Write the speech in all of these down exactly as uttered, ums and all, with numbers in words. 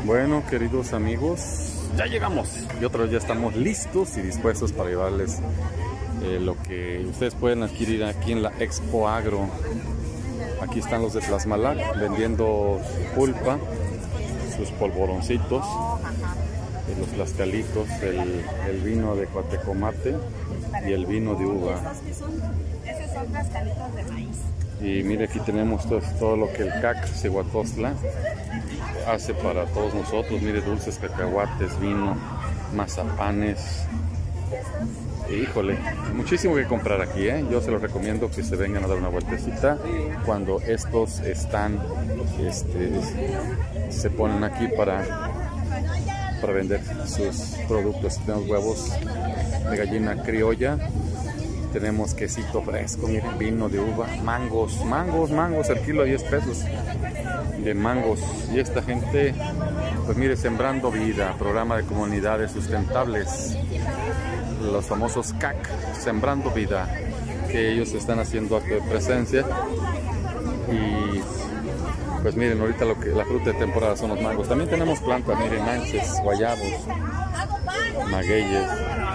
Bueno, queridos amigos, ya llegamos y otra vez ya estamos listos y dispuestos para llevarles eh, lo que ustedes pueden adquirir aquí en la Expo Agro. Aquí están los de Tlaxmalac vendiendo pulpa, sus polvoroncitos, eh, los tlaxcalitos, el, el vino de cuatecomate y el vino de uva. Esos son tlaxcalitos de maíz. Y mire, aquí tenemos todo, todo lo que el C A C Cihuatostla hace para todos nosotros. Mire, dulces, cacahuates, vino, mazapanes. Híjole, muchísimo que comprar aquí, ¿eh? Yo se los recomiendo que se vengan a dar una vueltecita cuando estos están, este, se ponen aquí para, para vender sus productos. Tenemos huevos de gallina criolla. Tenemos quesito fresco, miren, vino de uva, mangos, mangos, mangos, el kilo a diez pesos de mangos. Y esta gente, pues mire, Sembrando Vida, programa de comunidades sustentables, los famosos C A C, Sembrando Vida, que ellos están haciendo acto de presencia. Y pues miren, ahorita lo que la fruta de temporada son los mangos. También tenemos plantas, miren, manches, guayabos, magueyes.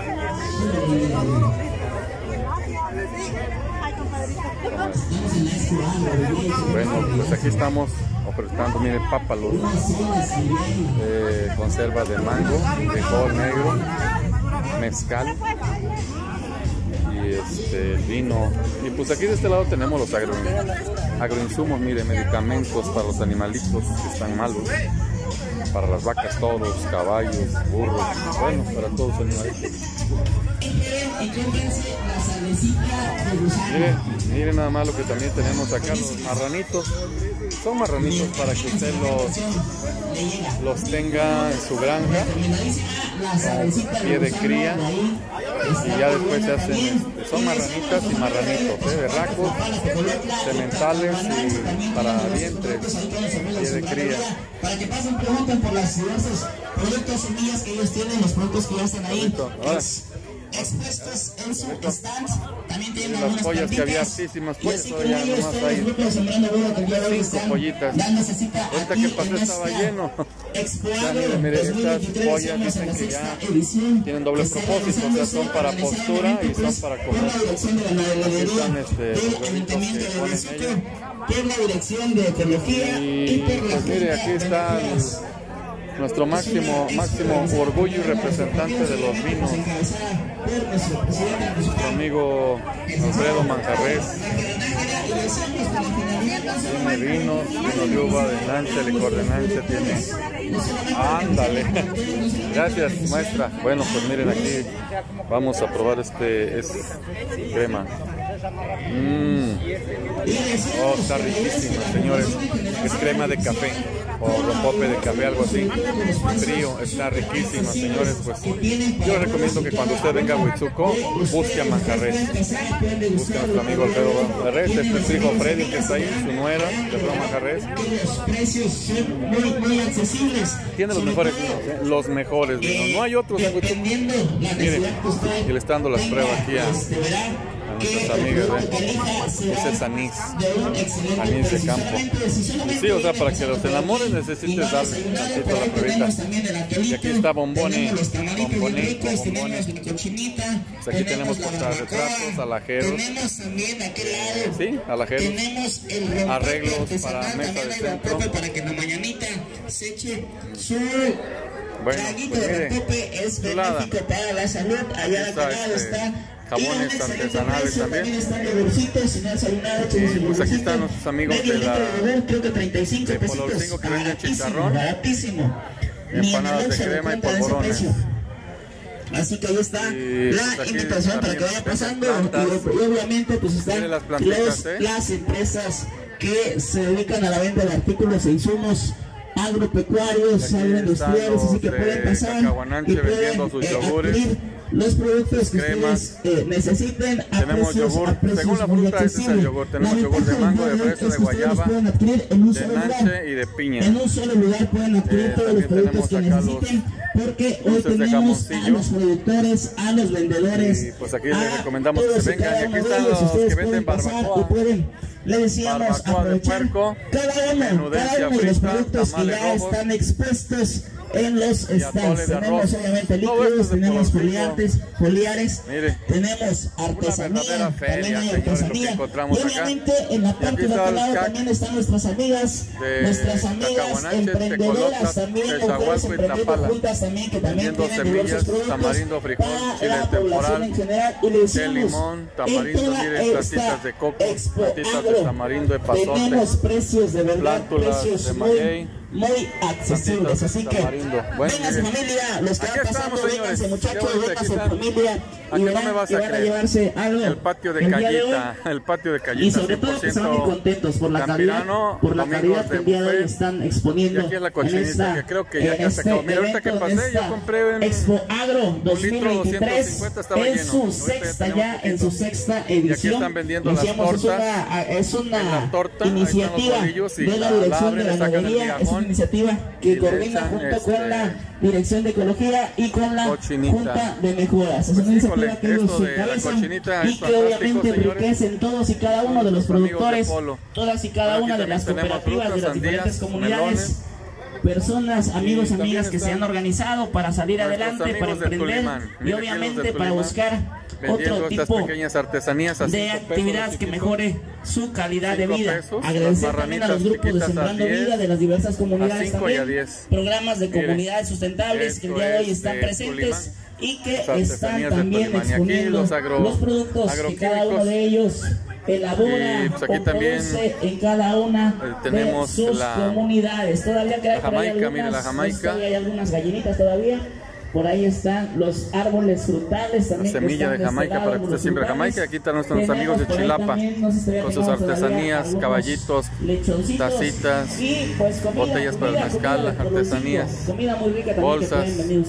Bueno, pues aquí estamos ofertando, miren, pápalos, eh, conserva de mango, frijol negro, mezcal y este vino. Y pues aquí de este lado tenemos los agro, agroinsumos, miren, medicamentos para los animalitos que están malos, para las vacas, todos, caballos, burros, bueno, para todos los animalitos. Miren, miren nada más lo que también tenemos acá, los marranitos. Son marranitos para que usted los, los tenga en su granja, con pie de cría, y ya después se hacen, este, son marranitas y marranitos, ¿eh? Berracos, sementales y para vientres, pie de cría. Para que pasen, pregunten por los diversos productos, semillas que ellos tienen, los productos que ya están ahí expuestos en su stand. También tienen las pollas que había, hartísimas pollas, ya nomás hay cinco pollitas. Ahorita que pasé estaba lleno. Ya miren, miren, estas pollas dicen que ya tienen doble propósito, o sea, son para postura y son para comer. Aquí están este, los huevitos que ponen ellos. Por la dirección de ecología y pues mire, aquí está el, nuestro máximo máximo orgullo y representante de los vinos, nuestro amigo Alfredo Manjarres. Tiene vinos, vino de uva, de Nanche, licor de Nanche tiene. Ándale. Gracias, maestra. Bueno, pues miren, aquí vamos a probar este, este crema. Mmm. Oh, está riquísima, señores. Es crema de café o rompope de café, algo así. Frío, está riquísima, señores. Pues yo les recomiendo que cuando usted venga a Huitzuco, busque a Manjarres. Busque a nuestro amigo Alfredo Manjarres. Este es su hijo Freddy, que está ahí, su nuera, Alfredo Manjarres. Tiene los mejores vinos, ¿eh? Los mejores vinos. No hay otros en Huitzuco. Miren, y le está dando las pruebas aquí a nuestras amigas, ¿eh? Ese es anís, anís de campo. Y sí, o sea, para que los enamores necesites darle tantito a la pruebita. Y aquí está bombone, bombone, bombone. Pues aquí tenemos portarretratos, alajeros, sí, alajeros, arreglos para mesa de centro. Bueno, pues mire, chulada. Aquí está este jabones artesanales también. Y pues aquí están nuestros amigos de la de Pololcingo que venden chicharrón, empanadas de crema y polvorones. Así que ahí está y la pues invitación para que vaya pasando. Y obviamente pues están las, los, ¿eh? las empresas que se dedican a la venta de artículos e insumos agropecuarios, agroindustriales, así que pueden pasar y pueden eh, adquirir los productos que cremas, ustedes eh, necesiten a tenemos precios, yogur, a precios según la fruta este es el yogur, tenemos yogur de mango, de fresa, de guayaba, de nanche y de piña. En un solo lugar pueden adquirir eh, todos los productos que necesiten, porque hoy tenemos a los productores, a los vendedores. Y pues aquí les recomendamos que se vengan, y aquí están los que venden barbacoa. le decíamos aprovechar de puerco, cada uno, cada uno de los productos que ya están expuestos en los stands. Tenemos obviamente líquidos, tenemos foliantes, foliares, mire, tenemos artesanía, también hay artesanía. Y obviamente acá, en la parte de aquel lado también están nuestras amigas, nuestras amigas emprendedoras también, mujeres emprendiendo juntas también, que también tienen diversos productos tamarindo, frijol, chile para la población en general. Y le decimos, de limón, tamarindo, mire, platitas de coco, platitas de tamarindo, de pasote, tenemos precios de verdad, precios de muy, muy accesibles, así que bueno, vénganse familia, los que van pasando, vénganse muchachos, vénganse familia, y verán no me vas que a van a llevarse algo. El patio de Callita, el patio de Callita, y sobre todo que están muy contentos por la calidad, por la calidad que el día de hoy están exponiendo. Y aquí es la cochinita, esta, que creo que ya casi este acabó. Mira, ahorita que pasé, yo compré en Expo Agro dos mil veintitrés, en su sexta ya, en su sexta edición. Y aquí están vendiendo las tortas. Es una iniciativa de la Dirección de Ganadería, es una iniciativa que coordina junto con la Dirección de Ecología y con la Junta de Mejoras. Es una iniciativa que ellos encabezan y que obviamente enriquecen todos y cada uno de los productores, todas y cada una de las cooperativas de las diferentes comunidades, personas, amigos, amigas que se han organizado para salir adelante, para emprender y obviamente para buscar otro tipo pequeñas artesanías de actividad que mejore su calidad de vida. Agradecer también a los grupos de Sembrando Vida de las diversas comunidades también, programas de comunidades sustentables que el día de hoy están presentes y que están también exponiendo los, agro, los productos que cada uno de ellos elabora y, pues aquí o también en cada una tenemos de sus la, comunidades. Todavía queda por ahí algunas, mire, la Jamaica. Todavía hay algunas gallinitas todavía. Por ahí están los árboles frutales también. La semilla de Jamaica este para que usted siembre Jamaica. Aquí están nuestros tenemos amigos de Chilapa con sus artesanías, caballitos, tacitas, y, pues, comida, botellas comida, para el mezcal, artesanías, comida muy rica bolsas,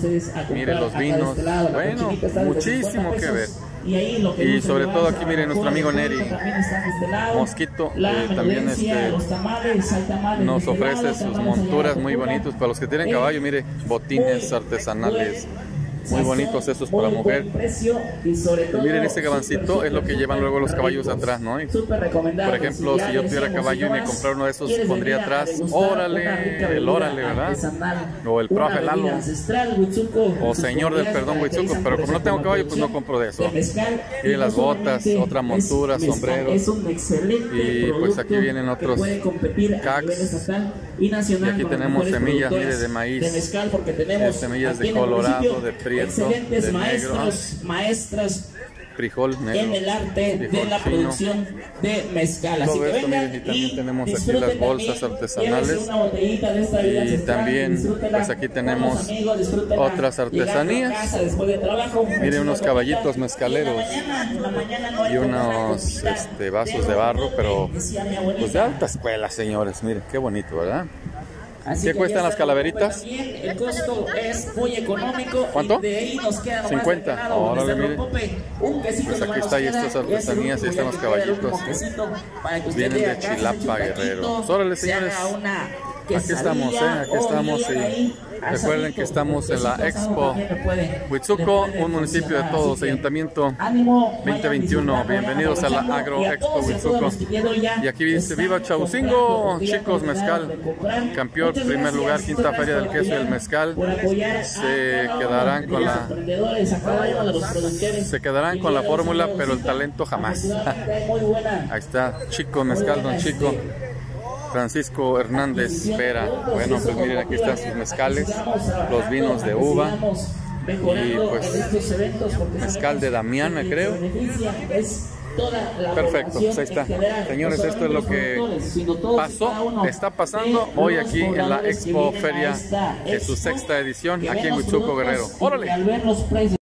mire los vinos. Este lado, bueno, muchísimo que ver. Y, ahí lo que y sobre todo aquí miren nuestro amigo Neri este Mosquito, eh, también este, tamales, tamales nos ofrece lado, sus monturas muy bonitos para los que tienen caballo, mire, botines artesanales muy bonitos estos para la mujer. Y, y miren este gabancito, es lo que llevan luego los caballos atrás, ¿no? Y, por ejemplo, si yo tuviera caballo y me comprara uno de esos, pondría atrás, órale, el órale, ¿verdad? O el profe Lalo, o señor del perdón Huitzuco, pero como no tengo caballo, pues no compro de eso. Y las botas, otra montura, sombreros. Y pues aquí vienen otros cacks. Y aquí tenemos semillas, mire, de maíz, de semillas de colorado, de prieto, excelentes de maestros, negro, maestras frijol negro, en el arte de la producción de mezcal. Así todo que esto, vengan, miren, y también tenemos aquí las bolsas artesanales y también pues aquí tenemos amigos, otras artesanías. Miren unos caballitos mezcaleros y unos este, vasos de barro, pero pues de alta escuela, señores. Miren qué bonito, ¿verdad? Así ¿qué cuestan las calaveritas? El costo es muy económico. ¿Cuánto? Y de ahí nos queda cincuenta. Órale, mire. Un quesito pues aquí está y estas artesanías y están los caballitos. Vienen de Chilapa, Guerrero. Órale, señores. Aquí estamos, ¿eh? Aquí estamos y recuerden que estamos en la Expo Huitzuco, un municipio de todos, Ayuntamiento veinte veintiuno. Bienvenidos a la Agro Expo Huitzuco. Y aquí dice, viva Chaucingo, chicos, mezcal, campeón, primer lugar, quinta feria del queso y el mezcal. Se quedarán con la se quedarán con la fórmula, pero el talento jamás. Ahí está, Chico Mezcal, don Chico. Francisco Hernández Vera. Bueno, pues miren, aquí están sus mezcales, los vinos de uva y pues mezcal de Damiana, creo. Perfecto, pues ahí está. Señores, esto es lo que pasó, está pasando hoy aquí en la Expo Feria de su sexta edición aquí en Huitzuco, Guerrero. ¡Órale!